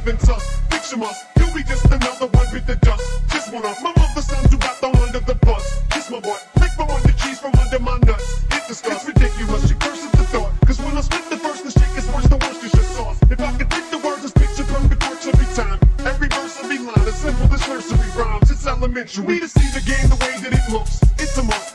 been tough. Picture us, you'll be just another one with the dust. Just one of my mother's sons who got thrown under the bus. Kiss my boy, lick my one the cheese from under my nuts. It disgust, ridiculous, she curses the thought. Cause when I spit the verse, the shit is worse, the worst is your sauce. If I could pick the words, this picture perfect works every time. Every verse, every line, as simple as nursery rhymes. It's elementary to see the game the way that it looks. It's a must.